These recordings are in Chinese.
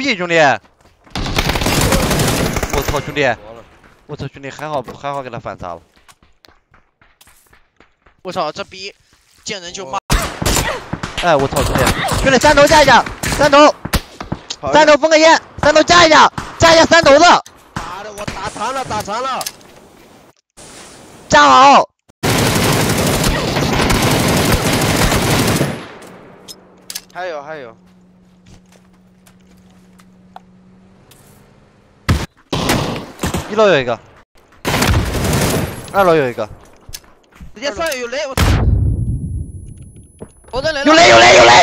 逼，兄弟！我操，兄弟！我操，兄弟，还好给他反杀了。 我操，这逼见人就骂。 哎，我操，兄弟！兄弟，三头架一下，三头封个烟，三头架一下三头子。 打的我打残了。 站好。 还有， 一楼有一个，二楼有一个， 直接上有雷，我的雷有雷！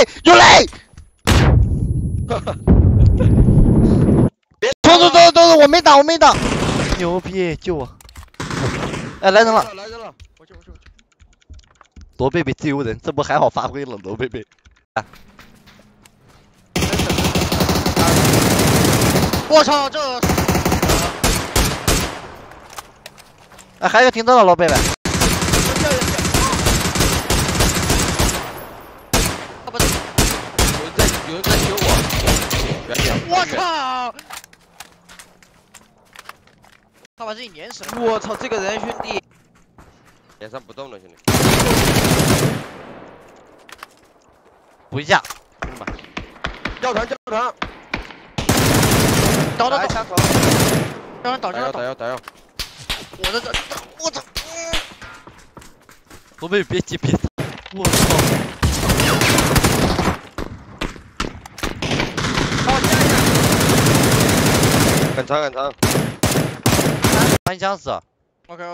走，我没挡，牛逼，救我！哎，来人了， 我去。 罗贝贝自由人，这不还好发挥了，罗贝贝。啊我操，这！ 哎，还有个停车了，老贝贝。 有人在救我！ 我操！他把自己碾死了！ 我操，这个人兄弟，脸上不动了，兄弟。 补一下， 掉团！ 倒！ 打药！ 我操！ 罗贝别急，我操！ 很长。 三枪死。 OK。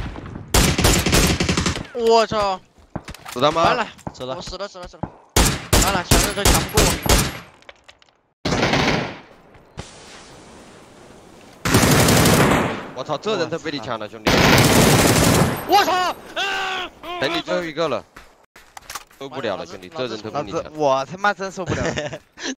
我操！ 死了吗？ 完了， 死了。 我死了。完了，小热车抢不过我。 我操，这人都被你抢了，兄弟！ 我操！ 等你最后一个了，受不了了，兄弟，这人都被你抢。 我他妈真受不了。